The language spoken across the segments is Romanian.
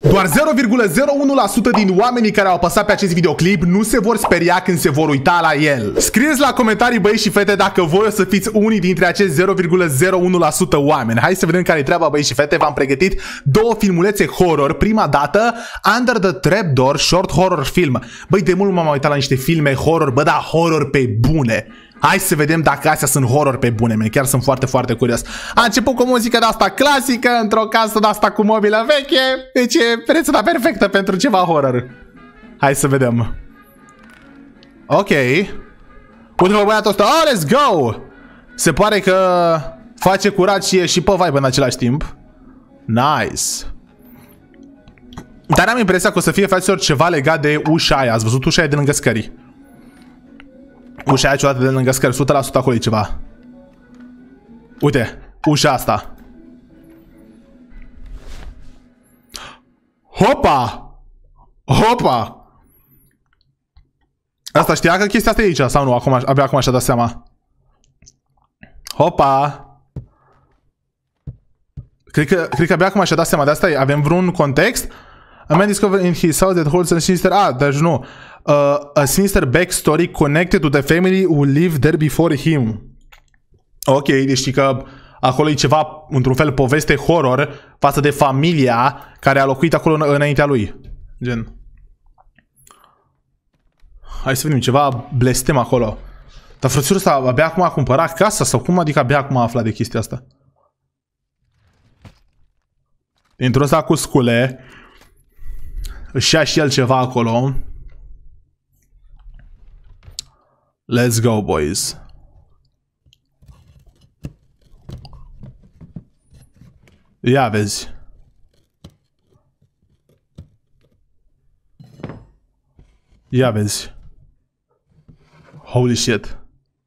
Doar 0,01% din oamenii care au apăsat pe acest videoclip nu se vor speria când se vor uita la el. Scrieți la comentarii, băieți și fete, dacă voi o să fiți unii dintre acești 0,01% oameni. Hai să vedem care-i treaba, băieți și fete. V-am pregătit două filmulețe horror. Prima dată, Under the Trapdoor, short horror film. Băi, de mult m-am uitat la niște filme horror, bă, da, horror pe bune. Hai să vedem dacă astea sunt horror pe bune, man. Chiar sunt foarte, foarte curios. A început cu muzică de asta clasică, într-o casă de asta cu mobilă veche. Deci e rețeta perfectă pentru ceva horror. Hai să vedem. Ok. Uite-mă băiatul ăsta. Oh, let's go! Se pare că face curat și e și pe vibe în același timp. Nice. Dar am impresia că o să fie, fraților, ceva legat de ușa aia. Ați văzut ușa aia de lângă scării? Ușa aia ciudată de lângă scări, 100% acolo e ceva. Uite, ușa asta. Hopa! Hopa! Asta știa că chestia asta e aici, sau nu? Acum, abia acum și-a dat seama. Hopa! Cred că abia acum și-a dat seama de asta. Avem vreun context? A man discovered in his house that holds a sinister... deci nu. A sinister backstory connected to the family who lived there before him. Ok, deci știi că acolo e ceva, într-un fel, poveste horror față de familia care a locuit acolo înaintea lui. Gen. Hai să vedem, ceva blestem acolo. Dar frățiorul ăsta abia acum a cumpărat casa sau cum adică abia acum a aflat de chestia asta? Dintr-o ăsta cu scule. Își ia și el ceva acolo. Let's go, boys. Ia vezi. Ia vezi. Holy shit.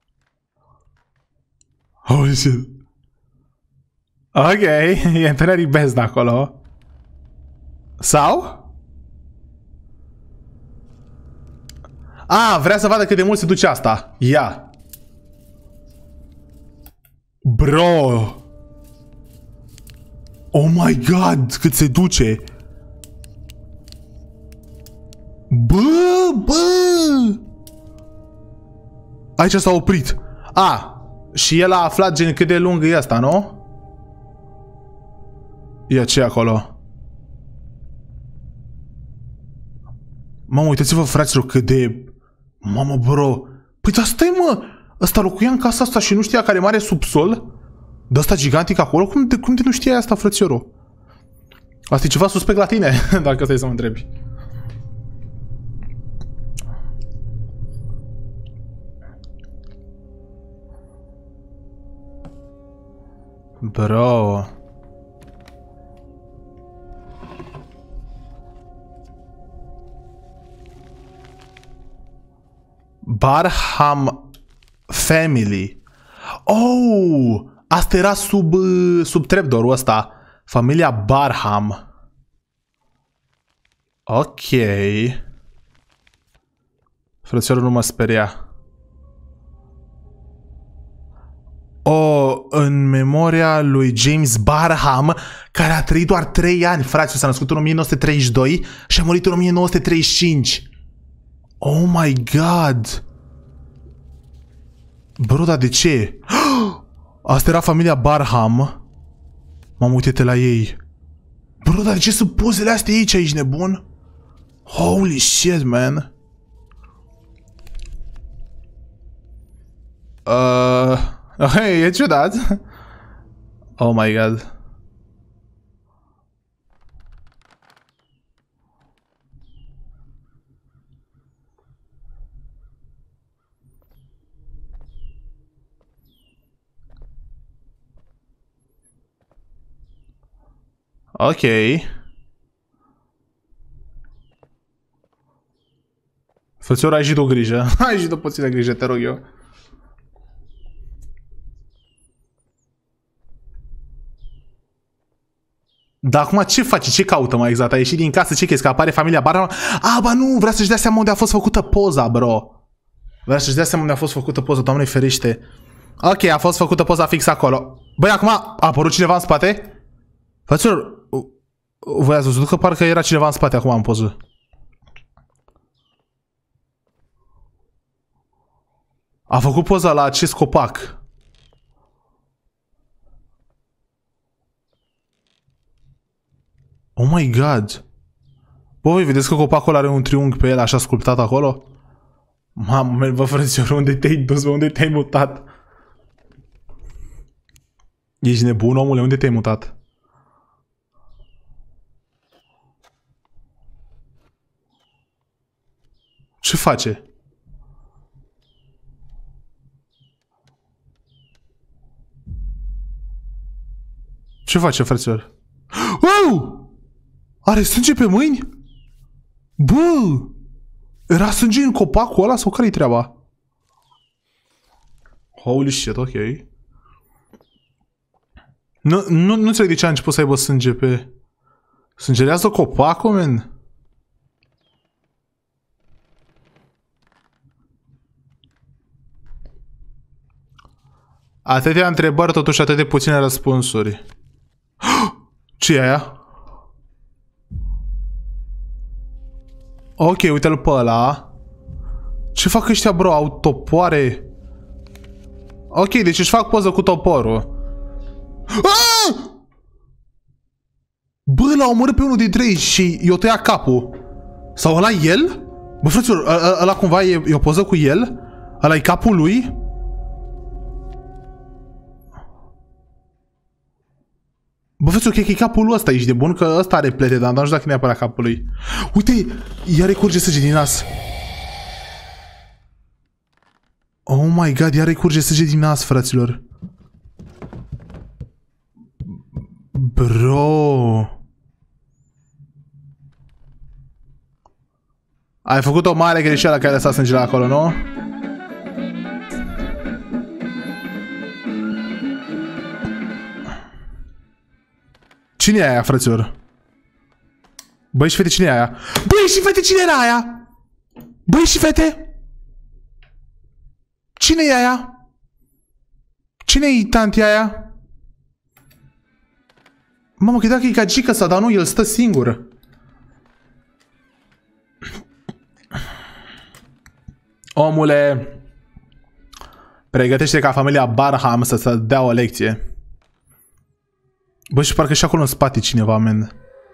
Holy shit. Ok, e întuneric bez de acolo. Sau? Vrea să vadă cât de mult se duce asta. Ia. Bro. Oh my god, cât se duce. Bă. Aici s-a oprit. Și el a aflat gen cât de lung e asta, nu? Ia ce acolo? Mamă, uitați-vă, fraților, cât de... Mamă, bro. Păi da, stai, mă. Ăsta locuia în casa asta și nu știa care mare subsol? De ăsta gigantic acolo? Cum de nu știa asta, frățiorul? Asta e ceva suspect la tine, dacă stai să mă întrebi. Bro. Barham Family. Oh! Asta era sub trapdoor-ul ăsta. Familia Barham. Ok. Frățiorul nu mă speria. În memoria lui James Barham, care a trăit doar 3 ani, frate, s-a născut în 1932 și a murit în 1935. Oh my god! Bro, dar de ce? Asta era familia Barham. M-am uitat la ei. Bro, dar de ce sunt pozele astea aici, nebun? Holy shit, man. Hey, e ciudat. Oh my god. Ok. Frățior, ai și tu grijă. Ai și tu puțină grijă, te rog eu. Dar acum ce face? Ce caută mai exact? A ieșit din casă? Ce crezi? Că apare familia Barham? Ba nu! Vrea să-și dea seama unde a fost făcută poza, bro. Vrea să-și dea seama unde a fost făcută poza. Doamne ferește. Ok, a fost făcută poza fix acolo. Băi, acum a apărut cineva în spate? Frățior, Voi ați văzut că parcă era cineva în spate acum în poză. A făcut poza la acest copac. Oh my god. Bă, voi vedeți că copacul are un triunghi pe el așa sculptat acolo? Mamă, bă, frățior, unde te-ai dus, bă? Unde te-ai mutat? Ești nebun, omule? Unde te-ai mutat? Ce face? Ce face, frățior? Wow! Are sânge pe mâini? Bă! Era sânge în copacul ăla sau care-i treaba? Holy shit, ok. Nu înțeleg de ce a început să aibă sânge pe... Sângerează copacul, man? Atâtea întrebări, totuși atât de puține răspunsuri. Ce e aia? Ok, uite-l pe ăla. Ce fac ăștia, bro? Au topoare? Ok, deci își fac poză cu toporul. Ah! Bă, l-a omorât pe unul dintre ei și i-o tăia capul. Sau ăla el? Bă, frăților, ăla cumva e o poză cu el? Ăla-i capul lui? Bă, frăților, cred că e capul lui ăsta, ești de bun? Că ăsta are plete, dar nu știu dacă e neapărat capul lui. Uite, iar recurge sânge din nas. Oh my god, iar recurge sânge din nas, fraților. Bro. Ai făcut o mare greșeală care a lăsat sângele acolo, nu? Cine e aia, frăților? Băi și fete, cine e aia? Băi și fete, cine era aia? Băi și fete? Cine e aia? Cine-i tantia aia? Mamă, credeam că e gagică sa, dar nu, el stă singur. Omule, pregătește ca familia Barham să dea o lecție. Bă, și parcă și acolo în spate cineva, man.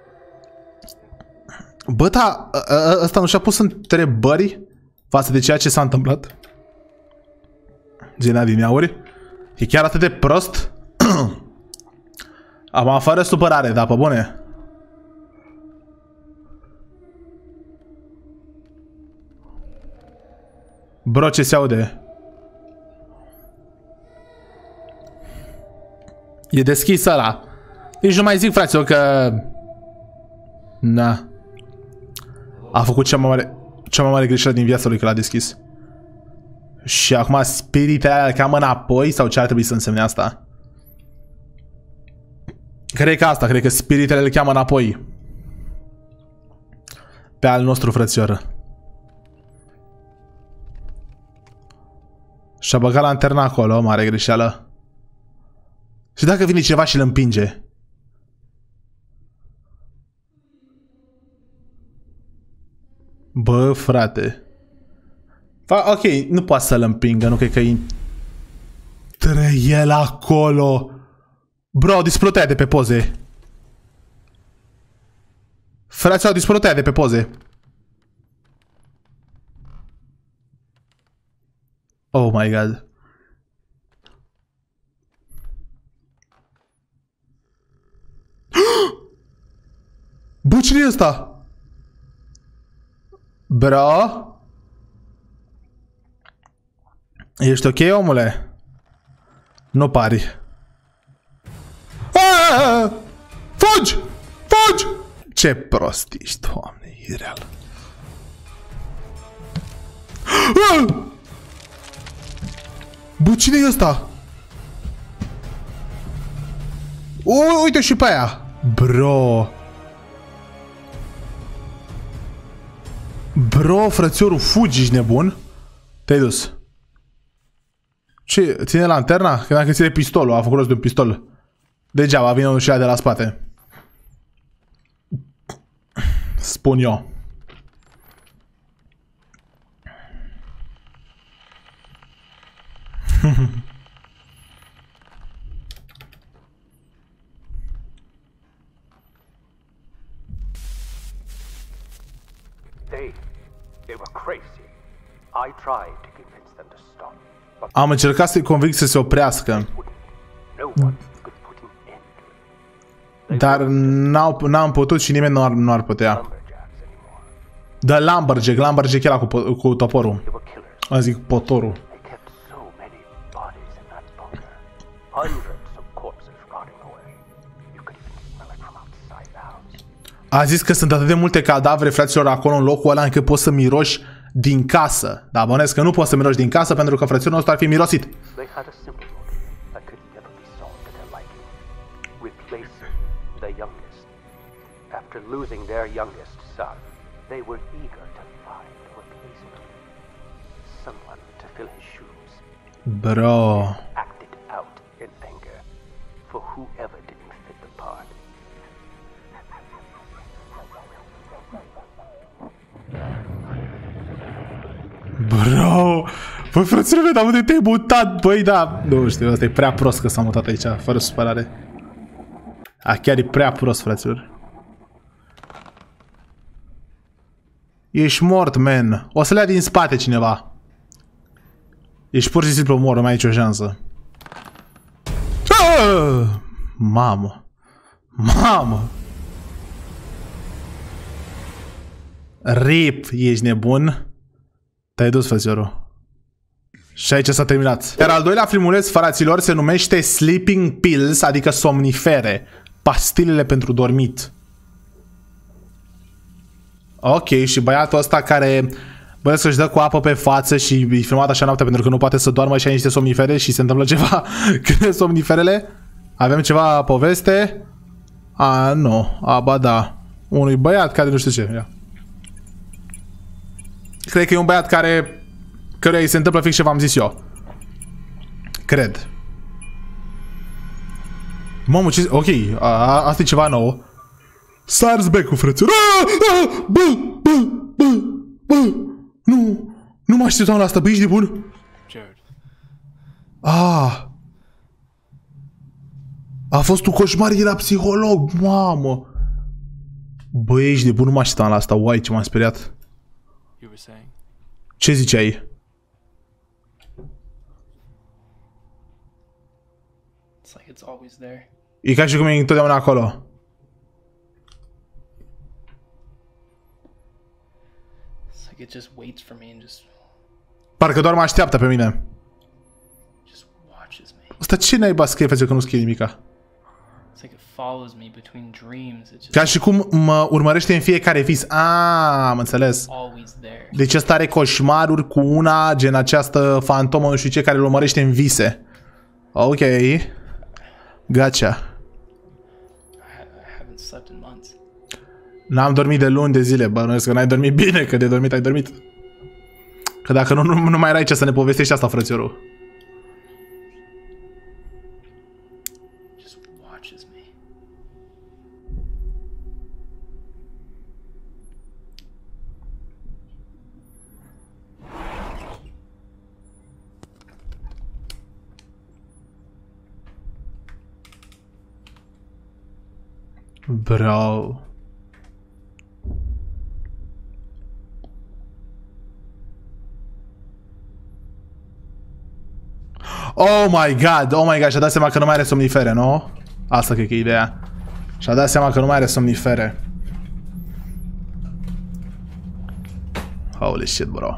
Bă, da, ăsta nu și-a pus întrebări față de ceea ce s-a întâmplat? Gena din auri. E chiar atât de prost? Am fără supărare, da, pe bune. Bro, ce se aude? E deschis ăla. Nici nu mai zic, fraților, că... Na. A făcut cea mai mare greșeală din viața lui că l-a deschis. Și acum spiritele alea îl cheamă înapoi? Sau ce ar trebui să însemne asta? Cred că asta, cred că spiritele îl cheamă înapoi. Pe al nostru frățior. Și-a băgat lanterna acolo, mare greșeală. Și dacă vine cineva și îl împinge? Bă, frate. Ok, nu poate să-l împingă, nu cred că intră el acolo. Bro, au dispărut aia de pe poze. Frații, au dispărut aia de pe poze. Oh my god. Bă, cine e ăsta? Bro? Ești ok, omule? Nu pari. Aaaa! Fugi! Fugi! Ce prost ești, Doamne, e real. Bă, cine e ăsta? Uite și pe aia. Bro. Bro, frățiorul, fugi, ești nebun? Te-ai dus. Ce? Ține lanterna? Că dacă ține pistolul, a făcut rost de un pistol. Degeaba, vine unul și ea de la spate. Spun eu. They were crazy. I tried to convince them to stop. But Am încercat să-i convinc să se oprească. no one could put an end to it. Dar n-am putut și nimeni nu ar putea. Lumberjacks anymore. Da, Lumberjack era cu toporul. They were killers. A zic potorul. They kept so many bodies in that bunker. Hundreds of corpses rotting away. You could even smell it from outside the house. A zis că sunt atât de multe cadavre, fraților, acolo în locul ăla încât poți să miroși din casă. Dar bănesc că nu poți să miroși din casă pentru că frățiorul nostru ar fi mirosit. They had a simple motive that could never be solved to their liking. Replacing the youngest. After losing their youngest son, they were eager to find a replacement. Someone to fill his shoes. Bro. Acted out in anger for whoever didn't fit the part. Bro. Băi, frăților, dar unde te-ai mutat? Băi, da. Nu știu, ăsta e prea prost că s-a mutat aici, fără supărare. Chiar e prea prost, fraților. Ești mort, man. O să le ia din spate cineva. Ești pur și simplu mort, nu mai ai nicio șansă. Mamă. Mamă. RIP, ești nebun? Te-ai dus, frățiorul. Și aici s-a terminat. Iar al doilea filmuleț, fraților, se numește Sleeping Pills, adică somnifere. Pastilele pentru dormit. Ok, și băiatul ăsta care băiat să-și dă cu apă pe față și e filmat așa noaptea pentru că nu poate să doarmă și ai niște somnifere și se întâmplă ceva când somniferele. Avem ceva poveste? Nu. Ba da. Unui băiat care nu știu ce. Ia. Cred că e un băiat căruia îi se întâmplă fix ce v-am zis eu. Cred. Mamă, ce... Ok, asta e ceva nou. Sars back-ul, frăților. Bă. Nu mă așteptam la asta, bă, ești de bun? Jared. A fost un coșmar, era psiholog, mamă. Bă, ești de bun, nu mă așteptam la asta, uai, ce m-am speriat. You were saying? Ce ziceai? It's like it's always there. E ca și cum e întotdeauna acolo. It's like it just waits for me and just Parcă doar mă așteaptă pe mine. watches me. Asta ce naiba scrie, frate, că nu scrie nimica? It's like it follows me between dreams. It's just Ca și cum mă urmărește în fiecare vis. Am înțeles. always there. Deci ăsta are coșmaruri cu una, gen această fantomă, nu știu ce, care îl urmărește în vise. Ok. Gotcha. I haven't slept in months. N-am dormit de luni de zile, bănuiesc că n-ai dormit bine, că de dormit ai dormit. Că dacă nu mai erai ce să ne povestești asta, frățiorul. Just watches me. Bro. Oh my god, și-a dat seama că nu mai are somnifere, nu? Asta cred că e ideea. Și-a dat seama că nu mai are somnifere. Holy shit, bro.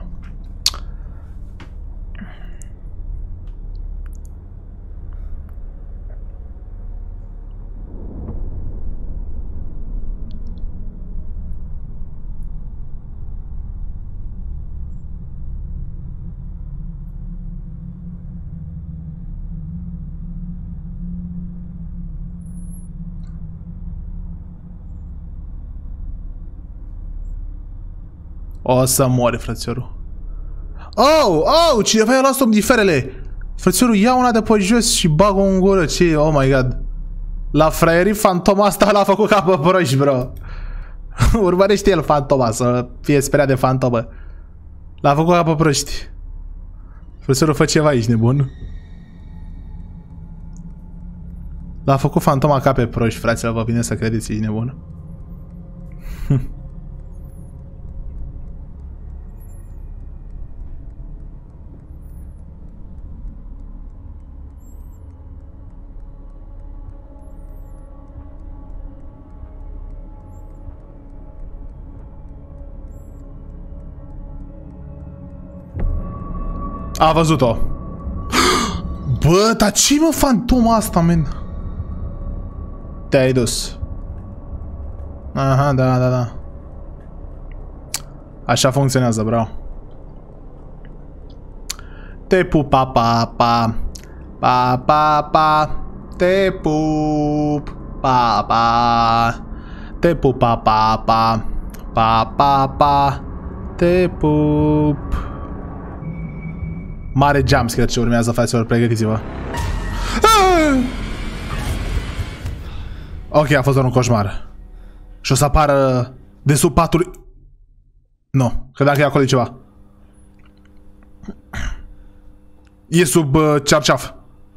O să mori, frățiorul. Cineva i-a luat somniferele. Frățiorul, ia una de pe jos și bag-o în gură. Ce? Oh my god. La fraierii fantoma asta l-a făcut ca pe proști, bro. Urmărește el fantoma, să fie speriat de fantomă. L-a făcut ca pe proști. Profesorul, fă ceva, ești nebun? L-a făcut fantoma ca pe proști, fraților, vă vine să credeți, ești nebun? A văzut-o. Bă, dar ce mă fantoma asta, men? Te-ai dus. Aha, da. Așa funcționează, bro. Te pup, pa. Te pup, pa. Te pup, pa. Te pup. Mare jumpscare ce urmează, fraților, pregătiți-vă. Ok, a fost doar un coșmar. Și o să apară de sub patul... Nu, credeam că e acolo ceva. E sub cearceaf.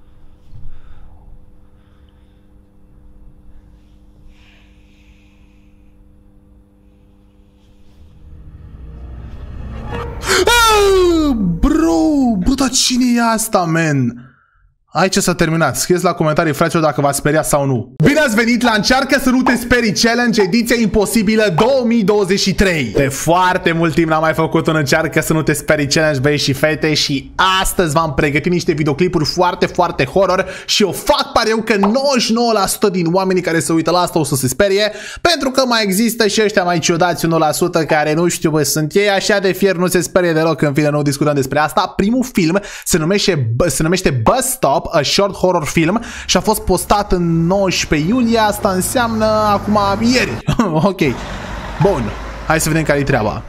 Bă, dar cine e asta, man? Aici s-a terminat. Scrieți la comentarii, fraților, dacă v-ați speriat sau nu. Bine ați venit la Încearcă să nu te sperii challenge, ediția imposibilă 2023. De foarte mult timp n-am mai făcut un Încearcă să nu te sperii challenge, băieți și fete, și astăzi v-am pregătit niște videoclipuri foarte horror și eu fac pariu că 99% din oamenii care se uită la asta o să se sperie, pentru că mai există și ăștia mai ciudați 1% care nu știu, bă, sunt ei așa de fier, nu se sperie deloc. În fine, nu discutăm despre asta. Primul film se numește Bus Stop, a short horror film, și a fost postat în 19 iulie, asta înseamnă acum ieri. Ok. Bun. Hai să vedem care-i treaba.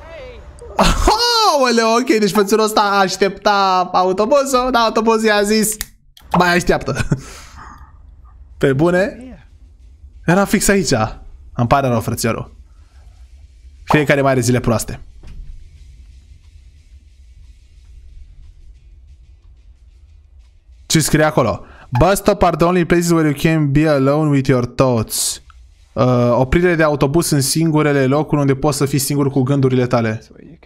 Aoleu, ok, deci fățurul ăsta aștepta autobuzul, dar autobuzul i-a zis mai așteaptă. Pe bune? Era fix aici. Îmi pare rău, frățiorul. Fiecare mai are zile proaste. Ce scrie acolo? Bus stop are the only places where you can be alone with your thoughts. Oprile de autobuz sunt singurele locuri unde poți să fii singur cu gândurile tale.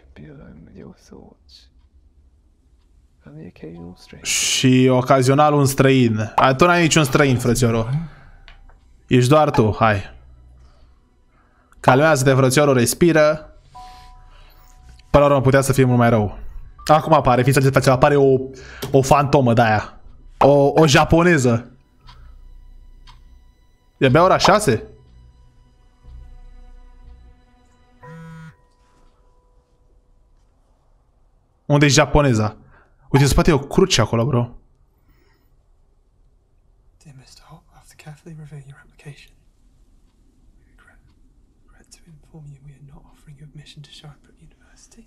Și ocazional un străin. Tu n-ai niciun străin, frățiorul. Ești doar tu, hai. Calmează-te, frățiorul, respiră. Până la urmă putea să fie mult mai rău. Acum apare, fiți ce face, apare o fantomă de-aia. O japoneză. E abia ora 6? Unde e japoneza? Uite, în spate e o cruce acolo, bro. Dear Mr. Hopp, after carefully reviewing your application, we regret to inform you we are not offering you admission to Sharpbrook University.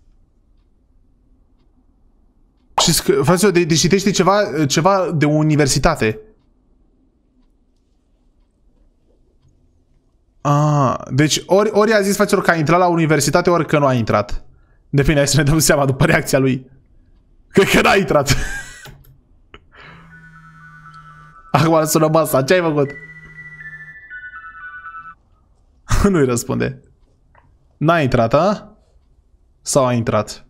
Fraților, deci citește ceva de universitate. Deci ori a zis, fraților, că a intrat la universitate, ori că nu a intrat. Depinde, hai să ne dăm seama după reacția lui. Cred că n-a intrat. Acum îl sună masa, ce ai făcut? Nu-i răspunde. N-a intrat, a? Sau a intrat?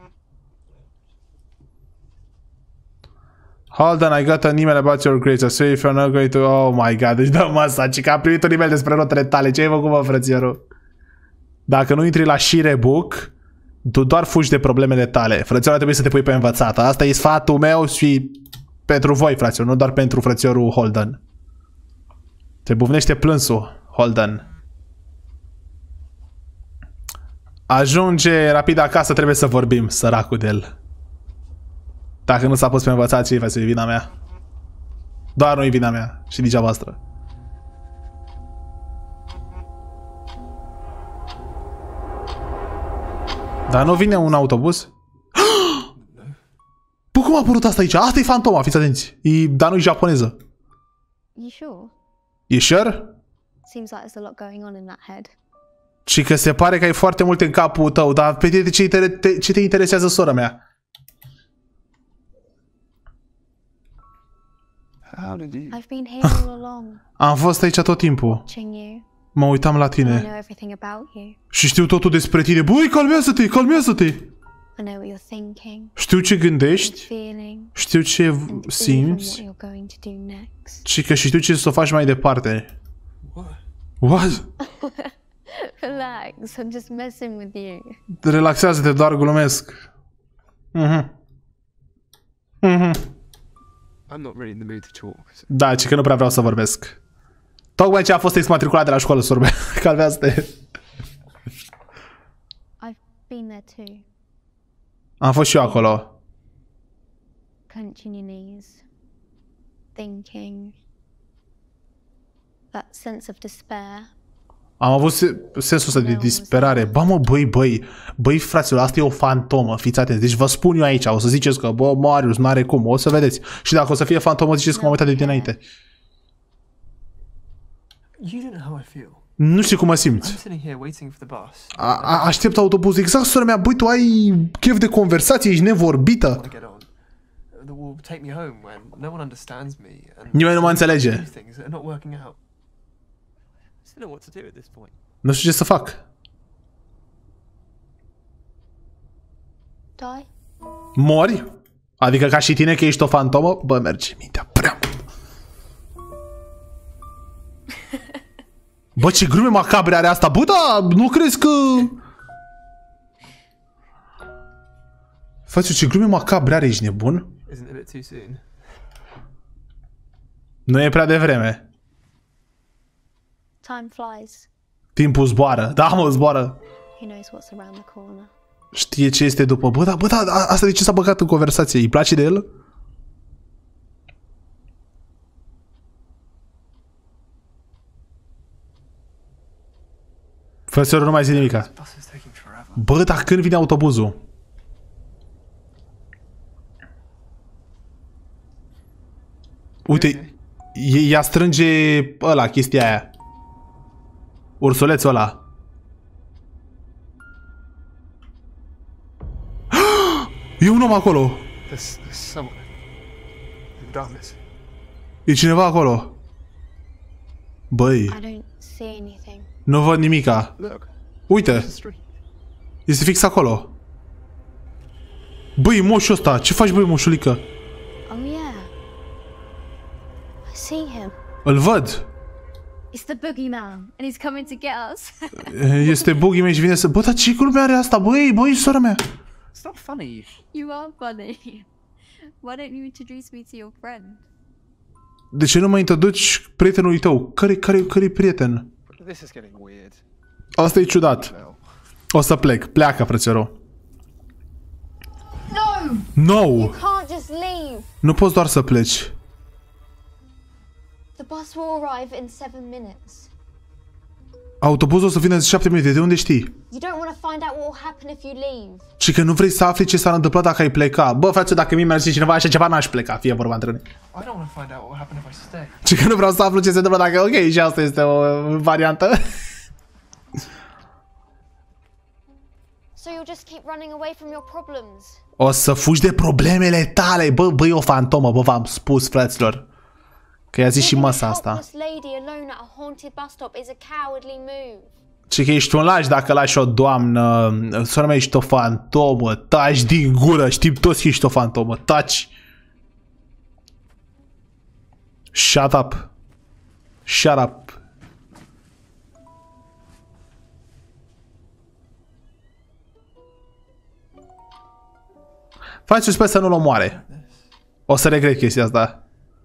Hold on, I got an email about your grades. I say if you're not going to... Oh my god, deci dă masa, ci că a primit un email despre notele tale. Ce ai făcut, mă, frățiorul? Dacă nu intri la Shirebook, tu doar fugi de problemele tale. Frățiorul, trebuie să te pui pe învățată. Asta e sfatul meu și pentru voi, frățiorul, nu doar pentru frățiorul Holden. Te buvnește plânsul, Holden. Ajunge rapid acasă, trebuie să vorbim, săracul de el. Dacă nu s-a pus pe învățat, ce-i face? E vina mea. Doar nu-i vina mea. Și nici a voastră. Dar nu vine un autobuz? Bă, cum a apărut asta aici? Asta e fantoma, fiți atenți. Dar nu-i japoneză. You sure? You sure? Seems like there's a lot going on in that head. Și că se pare că ai foarte multe în capul tău, dar pe tine ce te interesează, sora mea? How did you? I've been here all along, Am fost aici tot timpul. watching you. Mă uitam la I know tine. everything about you. Și știu totul despre tine. Băi, calmează-te, calmează-te! I know what you're thinking, Știu ce gândești, feeling, știu ce and even what simți, you're going to do next. și că știu ce să o faci mai departe. What? What? Relax, I'm just messing with you. Relaxează-te, doar glumesc. I'm not really in the mood to talk. So Da, ci că nu prea vreau să vorbesc. Tocmai ce a fost exmatriculat de la școală, sorbe. Calmează-te. I've been there too, Am fost și eu acolo. clenching your knees, thinking. That sense of despair. Am avut sensul ăsta de disperare. Ba mă, băi, fraților, asta e o fantomă, fiți atenți. Deci vă spun eu aici, o să ziceți că, bă, Marius, n-are cum, o să vedeți. Și dacă o să fie fantomă, ziceți că m-am uitat de dinainte. you don't know how I feel. Nu știu cum mă I'm simți. sitting here waiting for the bus. Aștept autobuzul. Exact, sora mea, băi, tu ai chef de conversație, ești nevorbită. Want to get on. That will take me home when no one understands me and Nimeni nu mă these înțelege. things that are not working out. I still know what to do at this point. Nu știu ce să fac. Die? Mori? Adică ca și tine că ești o fantomă? Bă, merge mintea prea mult. Bă, ce glume macabre are asta. Bă, da, nu crezi că... Faci ce glume macabre are, ești nebun? Isn't it a bit too soon? Nu e prea devreme. Time flies. Timpul zboară. Da, mă, zboară. Who knows what's around the corner? Știe ce este după. Bă, da, asta de ce s-a băgat în conversație? Îi place de el? Frăților, nu mai zi nimica. Bus is taking forever. Bă, dar când vine autobuzul? Uite, ea strânge ăla, chestia aia. Ursulețul ăla. E un om acolo. There's someone in the darkness. E cineva acolo. Băi, I don't see anything. nu văd nimica. Look, Uite, the street. este fix acolo. Băi, moșul ăsta, ce faci, băi, moșulică? Oh yeah. I see him. Îl văd. It's the boogeyman, and he's coming to get us. Este buggy meu și vine să... Bă, dar ce glume are asta? Băi, sora mea. It's not funny. You are funny. Why don't you introduce me to your friend? De ce nu mă introduci prietenului tău? Care-i prieten? This is getting weird. Asta e ciudat. Well, O să plec. Pleacă, frățioru. No! No! You can't just leave. Nu poți doar să pleci. The bus will arrive in 7 minutes. Autobuzul o să vină în 7 minute. De unde știi? You don't want to find out what will happen if you leave. Și că nu vrei să afli ce s-ar întâmpla dacă ai pleca. Bă, frate, dacă mi-ar zice cineva așa ceva, n-aș pleca. Fie vorba între noi. I don't want to find out what will happen if I stay. Și că nu vreau să aflu ce se întâmplă dacă... Ok, și asta este o variantă. So you'll just keep running away from your problems. O să fugi de problemele tale. Bă, e o fantomă. Bă, v-am spus, fraților. Că i-a zis și Leaving măsa a asta. helpless lady alone at a haunted bus stop is a cowardly move. Și că ești un laș dacă lași o doamnă. Sora mea, ești o fantomă. Taci din gură. Știm toți că ești o fantomă. Taci. Shut up. Shut up. Faci, sper să nu-l omoare. O să regret chestia asta.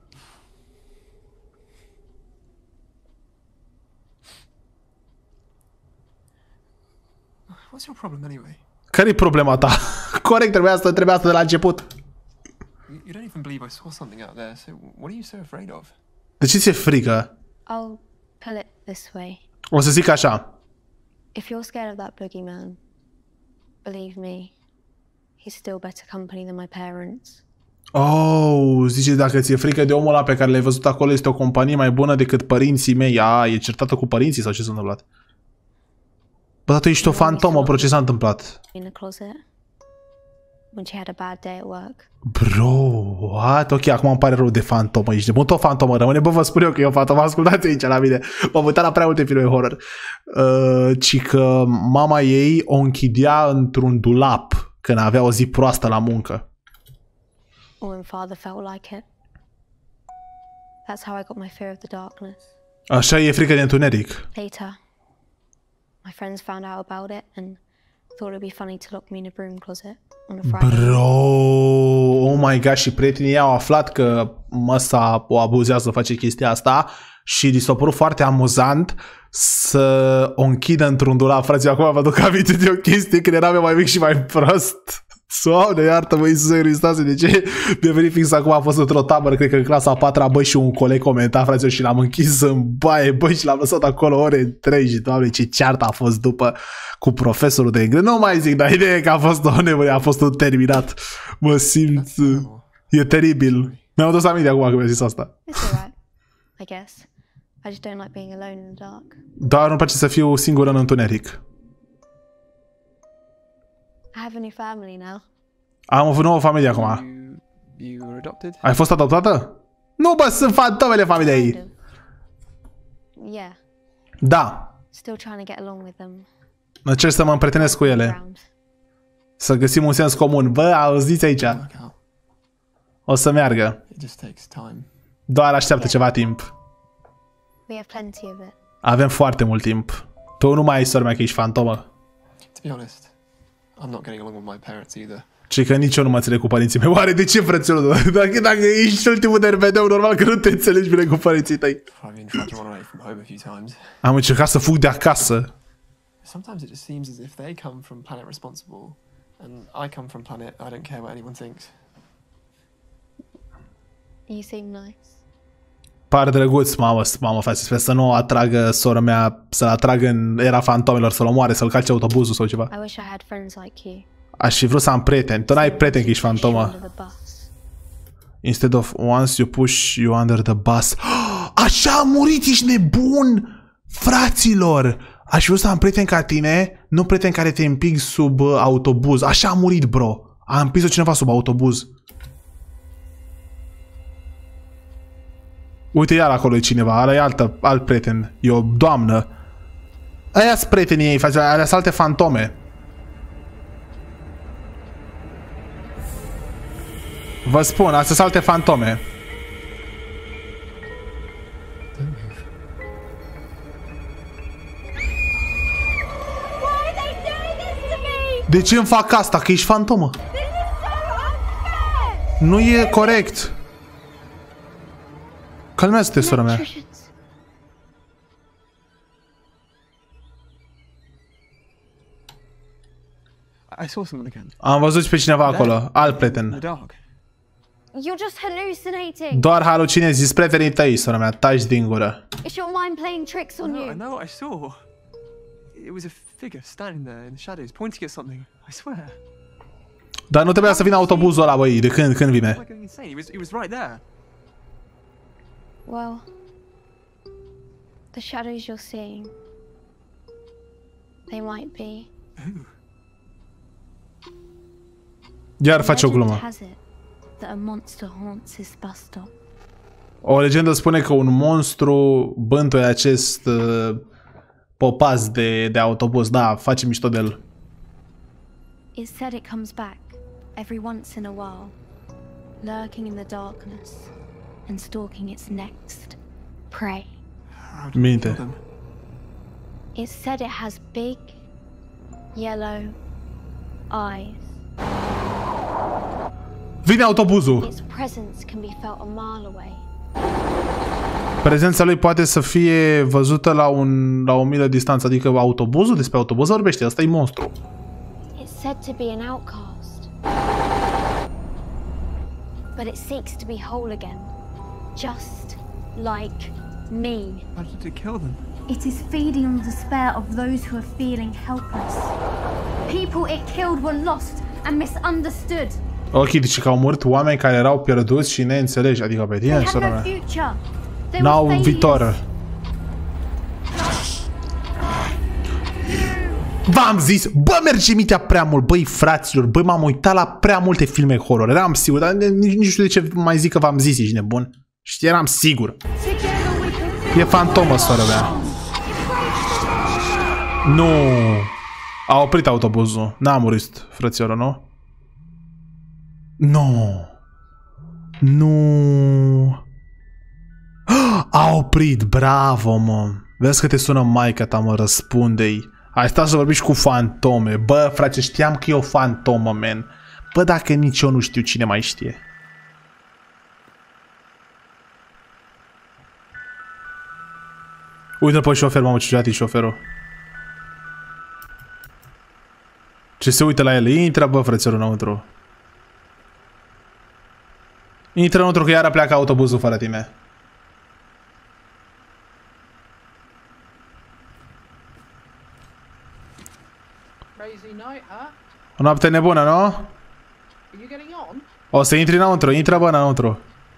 What's your problem anyway? Care-i problema ta? Corect, trebuia să de la început. You don't even believe I saw something out there, so what are you so afraid of? De ce ți-e frică? I'll pull it this way. O să zic așa. If you're scared of that boogeyman, believe me, he's still better company than my parents. Oh, zice, dacă ți-e frică de omul ăla pe care l-ai văzut acolo, este o companie mai bună decât părinții mei. E certată cu părinții sau ce s-a întâmplat? Bă, tu ești o fantomă, bro, ce s-a întâmplat? In the closet when she had a bad day at work. Bro, what? Ok, acum îmi pare rău de fantomă. Ești de mult o fantomă, rămâne. Bă, vă spun eu că e o fantomă. Ascultați aici la mine. M-am uitat la prea multe filme horror. Ci că mama ei o închidea într-un dulap când avea o zi proastă la muncă. Or when father felt like it. That's how I got my fear of the darkness. Așa e frică de întuneric. Later, my friends found out about it and thought it'd be funny to lock me in a broom closet on a Friday. Bro, oh my god, și prietenii ei au aflat că măsa o abuzează, face chestia asta și li s-a părut foarte amuzant să o închidă într-un dulap. Frații, acum vă duc aminte de o chestie când eram eu mai mic și mai prost. Doamne, iartă-mă, Iisuse Hristoase, de ce mi-a venit fix acum, a fost într-o tabără, cred că în clasa a 4-a, băi, și un coleg comenta, fraților, și l-am închis în baie, băi, și l-am lăsat acolo ore întregi, Doamne, ce ceartă a fost după cu profesorul de engleză. Nu mai zic, dar ideea e că a fost o nebunie, a fost un terminat. Mă simt, e teribil. Mi-am adus aminte acum că mi-a zis asta. It's alright, I guess. I just don't like being alone in the dark. Doar nu-mi place să fiu singură în întuneric. I have a new family now. Am avut nouă familie acum. You were adopted? Ai fost adoptată? Nu, bă, sunt fantomele familiei. Kind of. Yeah, Da. still trying to get along with them. Încerc să mă împrietenesc cu ele. Around. Să găsim un sens comun. Bă, auziți aici. Work out. O să meargă. It just takes time. Doar așteaptă ceva timp. We have plenty of it. Avem foarte mult timp. Tu nu mai ai, sora mea, că ești fantomă. To be honest, I'm not getting along with my parents either. Și că nici eu nu mă înțeleg cu părinții mei. Oare de ce, frățiorul? Dacă ești ultimul de RVD-ul, normal că nu te înțelegi bine cu părinții tăi. I've even tried to run away from home a few times. Am încercat să fug de acasă. Sometimes it just seems as if they come from planet responsible, and I come from planet I don't care what anyone thinks. You seem nice. Par drăguț, mamă, frate, sper să nu atragă sora mea, să-l atragă în era fantomelor, să-l omoare, să-l calce autobuzul sau ceva. I wish I had friends like you. Aș fi vrut să am prieteni. Tu n-ai prieteni că ești fantomă. Under the bus. Instead of once you push you under the bus. Așa a murit, ești nebun! Fraților! Aș fi vrut să am prieteni ca tine, nu prieteni care te împing sub autobuz. Așa a murit, bro. A împins-o cineva sub autobuz. Uite, iar acolo e cineva, ăla e alt prieten. E o doamnă. Aia-s prietenii ei, frate, alea sunt alte fantome. Vă spun, astea sunt alte fantome. De ce îmi fac asta? Că ești fantomă. Nu e corect. Calmează-te, sora mea. I saw someone again. Am văzut pe cineva acolo, alt prieten. In the dark. You're just hallucinating. Doar halucinezi, zis prietenii tăi, sora mea, taci din gură. Is your mind playing tricks on No, I you? know what I saw. It was a figure standing there in the shadows, pointing at something. I swear. Dar nu trebuia să vină autobuzul ăla, băi, de când Am vine? I going insane? He was right there. Well, the shadows you're seeing, they might be. Iar face o Legend glumă. has it that a monster haunts his bus stop. O legendă spune că un monstru bântuie acest popaz de autobuz. Da, face mișto de el. It's said it comes back every once in a while, lurking in the darkness and stalking its next prey. How did you Minte. kill them? It's said it has big, yellow eyes. Vine autobuzul. Its presence can be felt a mile away. Prezența lui poate să fie văzută la o milă distanță. Adică autobuzul, despre autobuz vorbește. Asta e monstru. It's said to be an outcast, but it seeks to be whole again, just like me. How did it kill them? It is feeding on the despair of those who are feeling helpless. People it killed were lost and misunderstood. Ok, deci că au murit oameni care erau pierduți și neînțelegi. Adică pe They tine, had sora no mea. future. They N-au were viitor. failures. V-am zis, bă, merge mintea prea mult, băi, fraților, băi, m-am uitat la prea multe filme horror, eram sigur, dar nici nu știu de ce mai zic că v-am zis, ești nebun. Și eram sigur. E fantomă, sora mea. Nu. A oprit autobuzul. N-a murit, frățioră, nu? Nu. Nu. A oprit, bravo, mă. Vezi că te sună maica ta, mă, răspunde-i. Ai stat să vorbiști cu fantome. Bă, frate, știam că e o fantomă, man. Bă, dacă nici eu nu știu, cine mai știe? Uite-l pe șofer, mamă, ce ciudat e șoferul. Ce se uită la el? Intră, bă, frățelul, înăuntru. Intră înăuntru, că iară pleacă autobuzul fără tine. O noapte nebună, nu? O să intri înăuntru, intră, bă, înăuntru.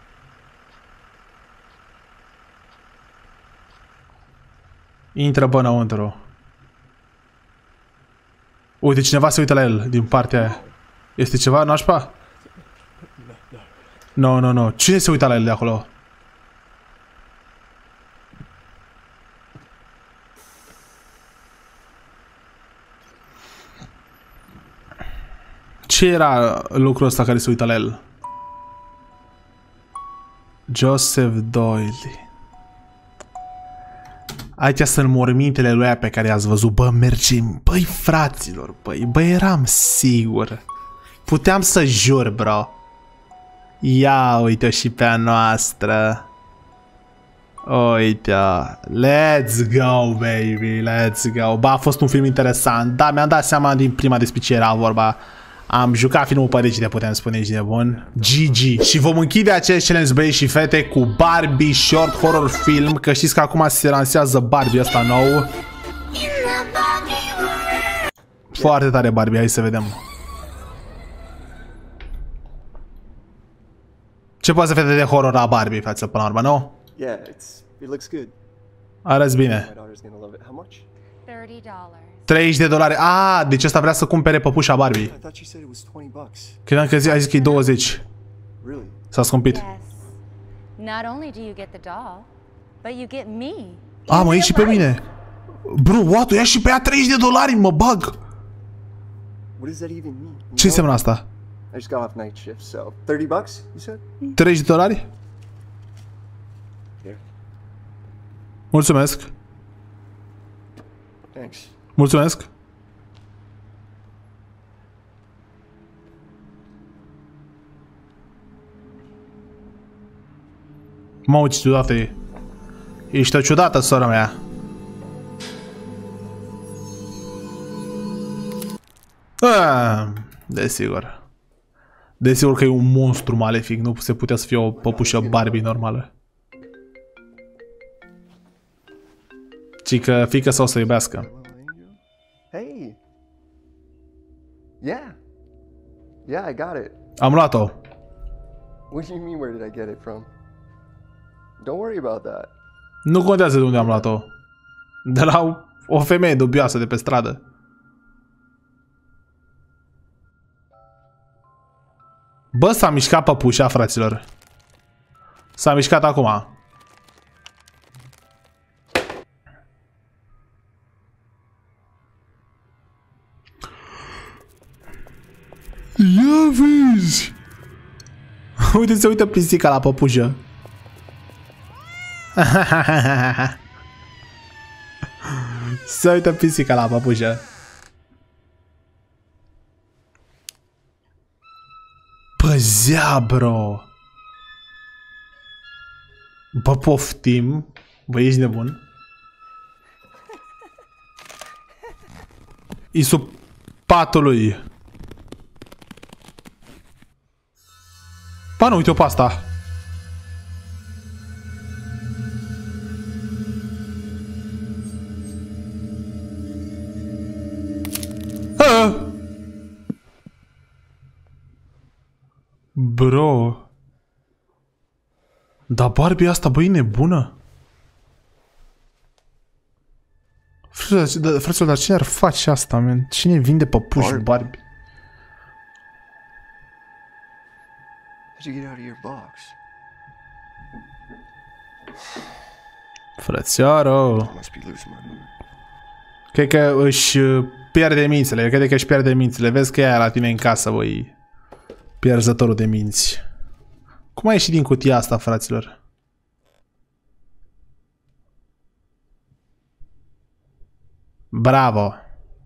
Intră, bă, înăuntru. Uite, cineva se uită la el din partea aia. Este ceva nașpa? Nu. Cine se uită la el de acolo? Ce era lucrul ăsta care se uită la el? Joseph Doyle. Aici sunt mormintele lui aia pe care i-ați văzut. Bă, mergem. Băi, fraților, băi, eram sigur. Puteam să jur, bro. Ia uite-o și pe a noastră. Uite-o. Let's go, baby. Let's go. Bă, a fost un film interesant. Da, mi-am dat seama din prima despre ce era vorba. Am jucat filmul pe regine, putem spune, ești nebun. GG. Și vom închide acest challenge, băi și fete, cu Barbie Short Horror Film. Că știți că acum se lansează Barbie ăsta nou. Foarte tare Barbie, hai să vedem. Ce poate să fete de horror la Barbie, față până la urmă, nu? Yeah, it looks good. Arăți bine. My daughter's gonna love it. How much? $30. $30. Ah, deci ăsta vrea să cumpere păpușa Barbie. I thought you said it was $20. Credeam că ai zis că e 20. Really? S-a scumpit. Yes. Not only do you get the doll, but you get me. Ah, mă, e și pe mine. Bro, what? Ia și pe ea $30, mă bag. What does that even mean? Ce înseamnă asta? I just got off night shift, so $30, you said? $30? Here. Mulțumesc. Thanks. Mulțumesc. Mamă, ce ciudată e. Ești o ciudată, sora mea. Desigur. Desigur că e un monstru malefic. Nu se putea să fie o păpușă Barbie normală. Cică, fică sau să iubească. Hey. Yeah, I got it. Am luat-o. What do you mean, where did I get it from? Don't worry about that. Nu contează de unde am luat-o. De la o femeie dubioasă de pe stradă. Bă, s-a mișcat păpușa, fraților. S-a mișcat acum. Ia vezi! Uite, se uită pisica la păpușă. Se uită pisica la păpușă. Păzea, bro. Bă, poftim. Bă, ești nebun. E sub patul lui. Ba nu, uite-o pe asta. Bro. Dar Barbie asta, băi, nebună. Fraților, dar cine ar face asta, man? Cine vinde păpuși Barbie? How'd you get out of your box? Frățioaro. Must be losing my mind. Cred că își pierde mințile. Cred că își pierde mințile. Vezi că e aia la tine în casă, băi. Pierzătorul de minți. Cum ai ieșit din cutia asta, fraților? Bravo.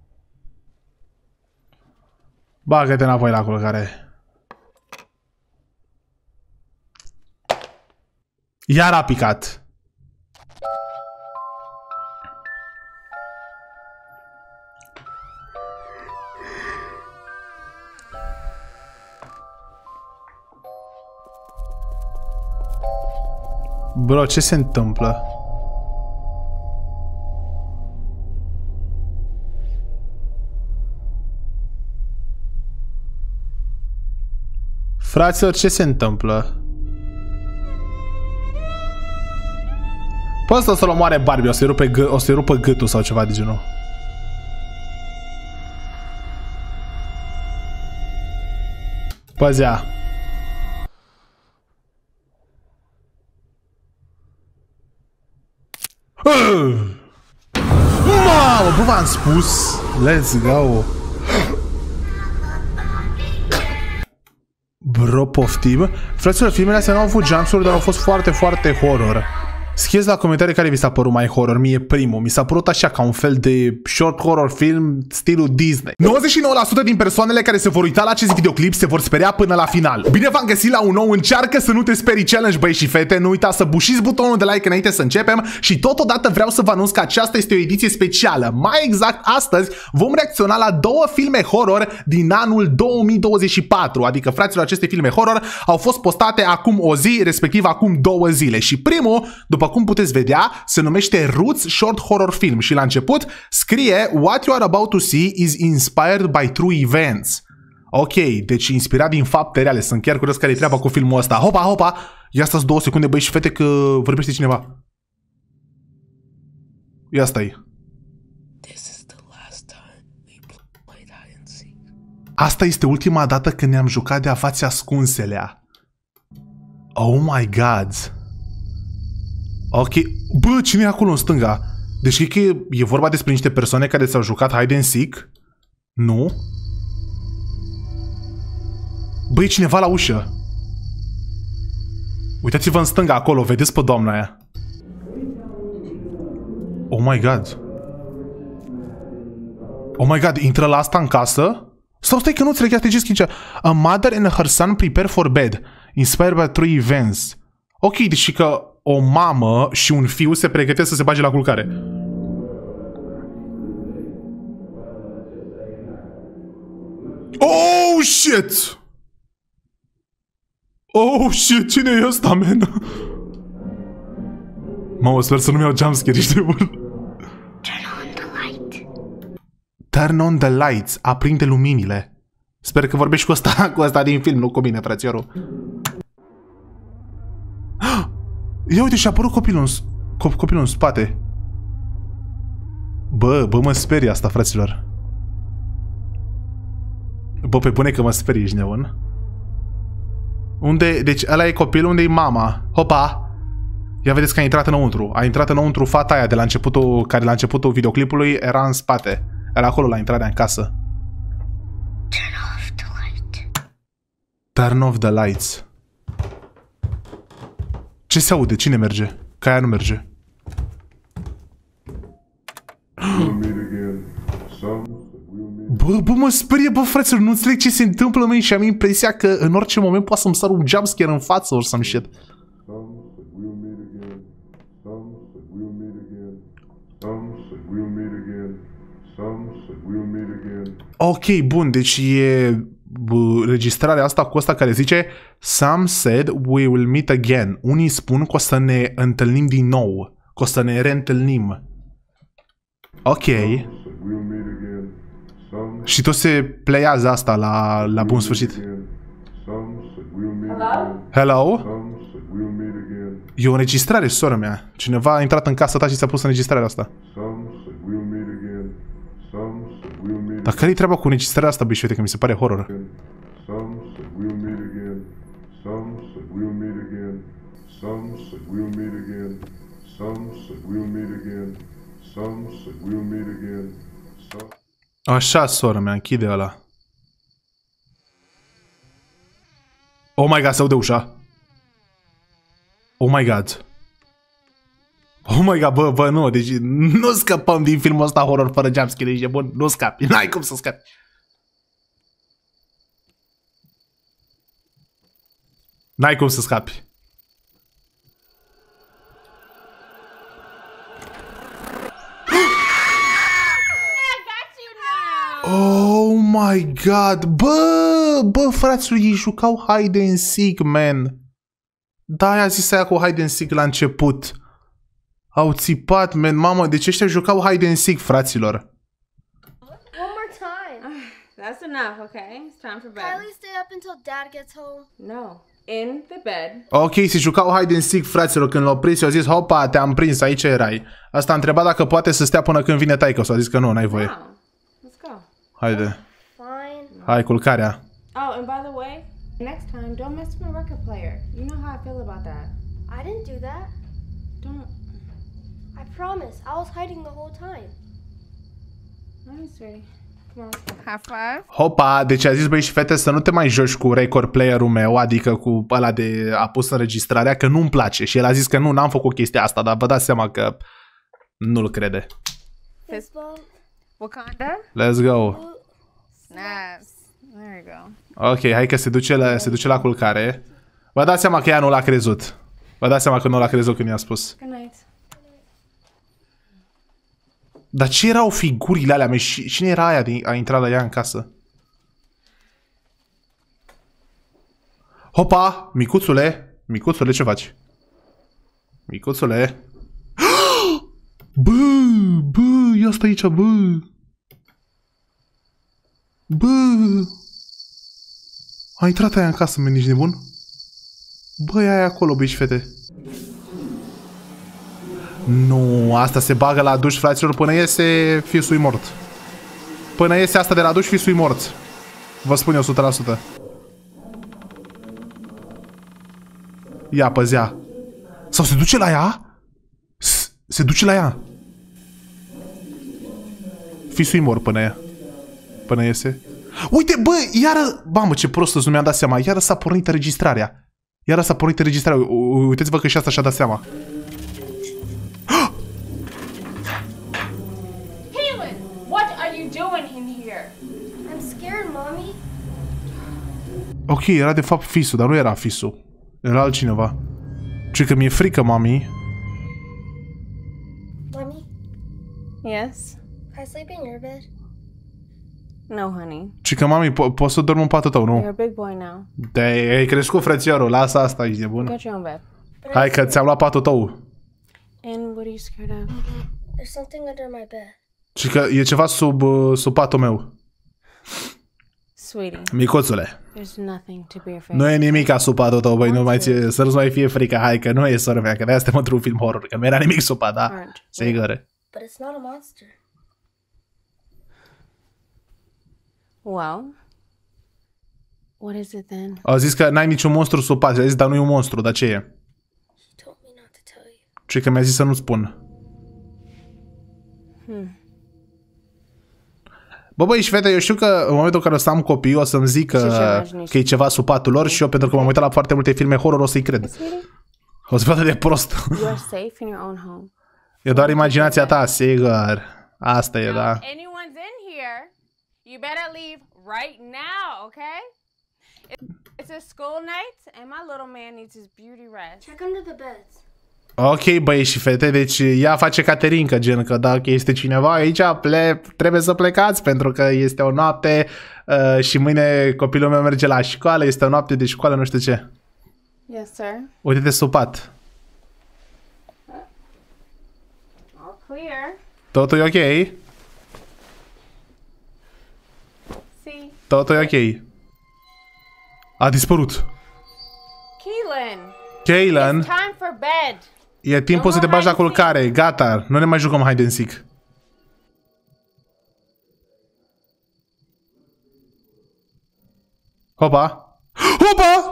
Bagă-te înapoi la culcare. Iar a picat. Bro, ce se întâmplă? Fraților, ce se întâmplă? Poți să-l omoare Barbie, o să-i rupă gâtul sau ceva de genul. Păzea. Mamă, bă, v-am spus. Let's go. Bro, poftim. Fraților, filmele astea nu au avut jumpscare, dar au fost foarte, foarte horror. Scrieți la comentarii care vi s-a părut mai horror. Mie primul. Mi s-a părut așa ca un fel de short horror film stilul Disney. 99% din persoanele care se vor uita la acest videoclip se vor speria până la final. Bine v-am găsit la un nou Încearcă să nu te sperii challenge, băi și fete. Nu uitați să bușiți butonul de like înainte să începem și totodată vreau să vă anunț că aceasta este o ediție specială. Mai exact, astăzi vom reacționa la două filme horror din anul 2024. Adică, fraților, aceste filme horror au fost postate acum o zi, respectiv acum 2 zile. Și primul, după cum puteți vedea, se numește Roots Short Horror Film și la început scrie What you are about to see is inspired by true events. Ok, deci inspirat din fapte reale. Sunt chiar curios care e treaba cu filmul ăsta. Hopa, hopa! Ia stați 2 secunde, băi și fete, că vorbește cineva. Ia stai. Asta este ultima dată când ne-am jucat de afați ascunselea. Oh my god. Ok. Bă, cine e acolo în stânga? Deci cred că e vorba despre niște persoane care s-au jucat hide and seek? Nu? Bă, e cineva la ușă. Uitați-vă în stânga acolo, vedeți pe doamna aia. Oh my god. Oh my god, intră la asta în casă? Sau stai că nu înțeleg, asta ce a mother and her son prepare for bed, inspired by true events. Ok, deci că o mamă și un fiu se pregătesc să se bage la culcare. Oh, shit! Oh, shit, cine e ăsta, man? Mamă, sper să nu-mi iau jumpscare, ești de bun. Turn on the lights. Aprinde luminile. Sper că vorbești cu ăsta din film, nu cu mine, frățiorul. Ia uite, și-a apărut copilul în spate. Bă, mă sperie asta, fraților. Bă, pe bune că mă sperie, ești neon. Unde, deci ăla e copilul, unde e mama? Hopa! Ia vedeți că a intrat înăuntru. A intrat înăuntru fata aia de la începutul, care la începutul videoclipului era în spate. Era acolo la intrarea în casă. Turn off the light. Turn off the lights. Ce se aude? Cine merge? Că aia nu merge. Bă, mă sperie, bă, fraților, nu înțeleg ce se întâmplă, măi, și am impresia că în orice moment poate să-mi sară un jumpscare în față or some shit. Ok, bun, deci e registrarea asta cu asta care zice Some said we will meet again. Unii spun că o să ne întâlnim din nou, că o să ne reîntâlnim. Ok. Și tot se pleiază asta la bun sfârșit. Hello? E o înregistrare, sora mea. Cineva a intrat în casa ta și s-a pus înregistrarea asta. Dar care-i treaba cu înregistrarea asta, băi, și uite că mi se pare horror. Some said we'll meet again. Some said we'll meet again. Some said we'll meet again. Some said we'll meet again. Some said we'll meet again. Așa, soră mea, închide ăla. Oh my god, se aude ușa. Oh my god. Oh my god, bă, nu, deci nu scăpăm din filmul ăsta horror fără jumpscare, ești bun, nu scapi, n-ai cum să scapi. N-ai cum să scapi. Oh my god, bă, fraților, ei jucau hide and seek, man. Da, aia zis aia cu hide and seek la început. Au țipat, man, mamă, deci ăștia jucau hide and seek, fraților. One more time. That's enough, okay? It's time for bed. Kylie, stay up until Dad gets home. No. In the bed. Ok, se jucau hide and seek, fraților, când l-au prins, i-au zis, hopa, te-am prins, aici erai. Asta a întrebat dacă poate să stea până când vine taică, s-a zis că nu, n-ai voie. No. Let's go. Haide. Fine. Hai, culcarea. Oh, and by the way, next time, don't mess with my record player. You know how I feel about that. I didn't do that. Don't. I promise. I was hiding the whole time. Nice, sweetie. Come on. High five. Hopa, deci a zis, băi și fete, să nu te mai joci cu record player-ul meu, adică cu ăla de a pus înregistrarea, că nu-mi place. Și el a zis că nu, n-am făcut chestia asta, dar vă dați seama că nu-l crede. Fistbump. Wakanda? Let's go. Snaps. There you go. Ok, hai că se duce la culcare. Vă dați seama că ea nu l-a crezut. Vă dați seama că nu l-a crezut când i-a spus. Good night. Dar ce erau figurile alea? Cine era aia a intrat la ea în casă? Hopa! Micuțule! Micuțule, ce faci? Micuțule! Bă, ia stai aici, bă! Bă! A intrat aia în casă, mă, nici nebun? Bă, e aia acolo, băi și fete. Nu, asta se bagă la duș, fraților, până iese fisul mort. Până iese asta de la duș, fisul mort. Vă spun eu 100%. Ia, păzea. Sau se duce la ea? Se duce la ea. Fisul mort până iese. Uite, bă, iară... Mamă, ce prost, nu mi-am dat seama. Iară s-a pornit înregistrarea. Uitați-vă că și asta și-a dat seama. I'm scared, Mommy. Ok, era de fapt fisul, dar nu era fisul. Era altcineva. Ce că mi-e frică, mami. Mommy, Yes? can I sleep in your bed? No, honey. Ce că, mami, poți să dormi în patul tău, nu? You're a big boy now. De-ai crescut, frățiorul, lasă asta, ești de bun. Get your own bed. Hai că ți-am luat patul tău. And what are you scared of? There's something under my bed. Și că e ceva sub patul meu. Sweetie. Micuțule. There's nothing to be afraid. Nu e nimic sub patul tău, băi, să nu-ți mai fie frică, hai că nu e sora mea, că de-aia suntem într-un film horror, că nu era nimic sub pat, da? Sigur. But it's not a monster. Well, what is it then? Au zis că n-ai niciun monstru sub pat, a zis, dar nu e un monstru, dar ce e? She told me not to tell you. Ce că mi-a zis să nu spun. Bă, băi și fete, eu știu că în momentul în care o să am copii o să-mi zic că e ceva sub patul lor și eu, pentru că m-am uitat la foarte multe filme horror, o să-i cred. O să vadă de prost. You are safe in your own home. E doar imaginația ta, sigur. Asta e, da. Anyone's in here, you better leave right now, okay? It's a school night and my little man needs his beauty rest. Check under the beds. Ok, băi și fete, deci ea face Caterinca, gen că dacă este cineva aici, trebuie să plecați, pentru că este o noapte și mâine copilul meu merge la școală, este o noapte de școală, nu știu ce. Yes, sir. Uite-te sub pat. All clear. Totul e ok? See? Totul e ok. A dispărut. Kaylin. It's time for bed. E timpul să te bagi la culcare. Gata, nu ne mai jucăm hide and seek. Hopa! Hopa!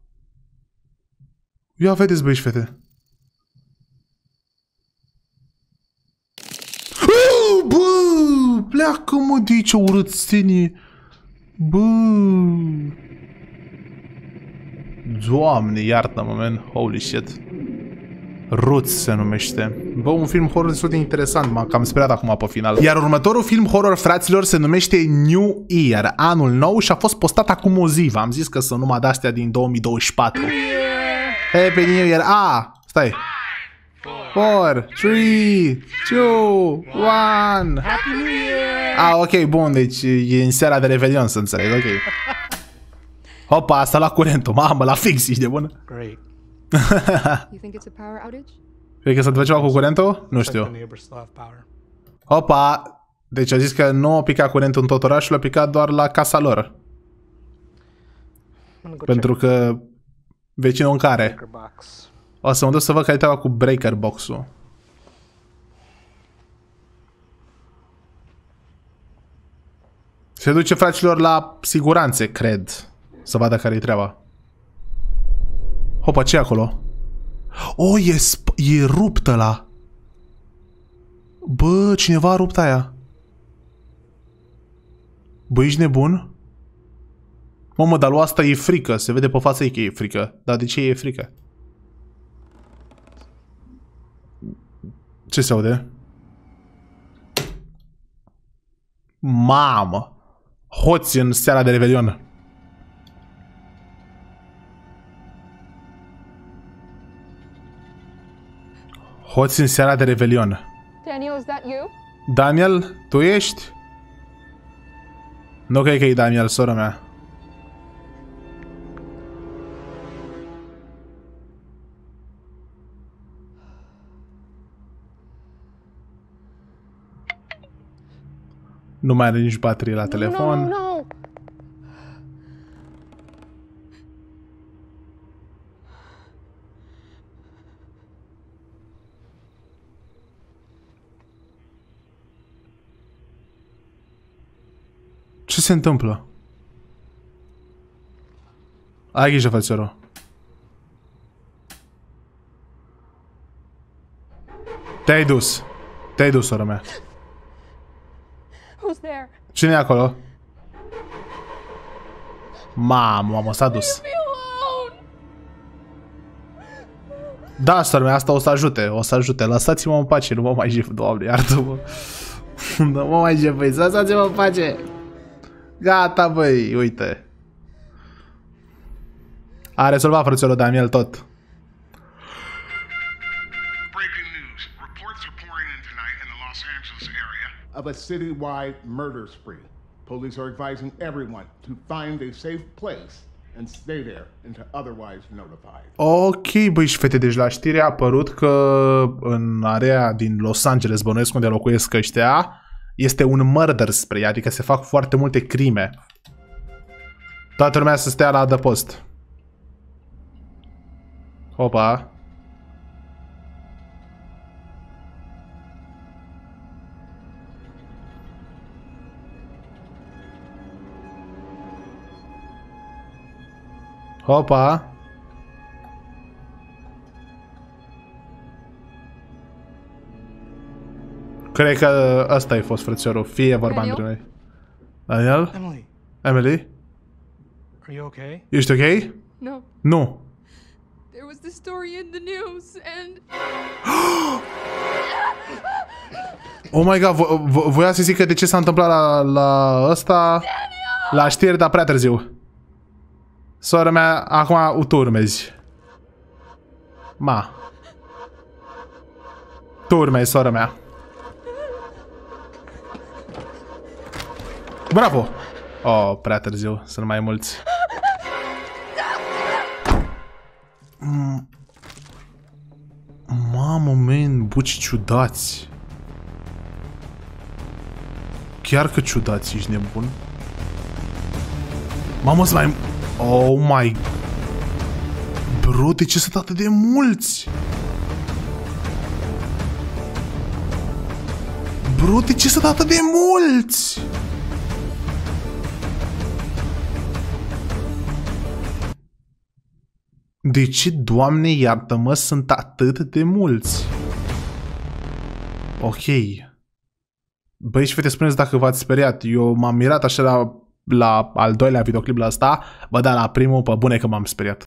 Ia vedeți, băi și fete. Bă! Pleacă-mă de aici, urâțenie! Bă! Doamne, iartă-mă, man. Holy shit. Roots se numește. Bă, un film horror destul de interesant, m-am cam speriat acum pe final. Iar următorul film horror, fraților, se numește New Year, anul nou, și a fost postat acum o zi. V-am zis că sunt numai de-astea din 2024. Happy New Year! Stai! 4, 3, 2, 1. Happy New Year! Ok, bun, deci e în seara de Revelion, să înțeleg, ok. Hopa, asta la curentul, mamă, la fix, ești de bună? Great. You think it's a power outage? Cred că s-a întâmplat ceva cu curentul? Nu știu. Hopa, deci a zis că nu a picat curentul în tot orașul, a picat doar la casa lor. Pentru că vecinul în care. O să mă duc să văd care-i treaba cu breaker box-ul. Se duce, fraților, la siguranțe, cred. Să vadă care-i treaba. Hopa, ce e acolo? Oh, e rupt ăla. Bă, cineva a rupt aia. Bă, ești nebun? Mamă, dar lui asta e frică. Se vede pe fața ei că e frică. Dar de ce e frică? Ce se aude? Mamă! Hoți în seara de Revelion. Hoți în seara de Revelion. Daniel, is that you? Daniel, tu ești? Nu cred că e Daniel, sora mea. Nu mai are nici baterie la telefon. No. Ce se întâmplă? Ai grijă, frățiorul. Te-ai dus. Te-ai dus, sora mea. Who's there? Cine e acolo? Mamă, s-a dus. Da, sora mea, asta o să ajute, o să ajute. Lăsați-mă în pace, nu mă mai jef, Doamne, iartă-mă. Nu mă mai jef, băi, lăsați-mă în pace. Gata, băi, uite. A rezolvat, frățiorul Daniel, tot. Of a citywide murder spree. Police are advising everyone to find a safe place and stay there until otherwise notified. Ok, băi și fete, deci la știre a apărut că în area din Los Angeles, bănuiesc unde locuiesc ăștia, este un murder spree, adică se fac foarte multe crime. Toată lumea să stea la adăpost. Opa. Hopa. Cred că ăsta a fost, frățiorul. Fie vorba între noi. Daniel? Emily. Emily? Are you okay? Ești ok? No. Nu. There was this story in the news and... Oh my god, voia să zic că de ce s-a întâmplat la ăsta, Daniel! La știri, dar prea târziu. Sora mea, acum tu urmezi. Tu urmezi, sora mea. Bravo! Oh, prea târziu, sunt mai mulți. Mamă, man, buci ciudați. Chiar că ciudați, ești nebun. Mamă, să mai... Oh my... Bro, de ce sunt atât de mulți? Bro, de ce sunt atât de mulți? De ce, Doamne iartă-mă, sunt atât de mulți? Ok. Băi și fete, spuneți dacă v-ați speriat. Eu m-am mirat așa la al doilea videoclip la ăsta. Bă, da, la primul, pe bune că m-am speriat.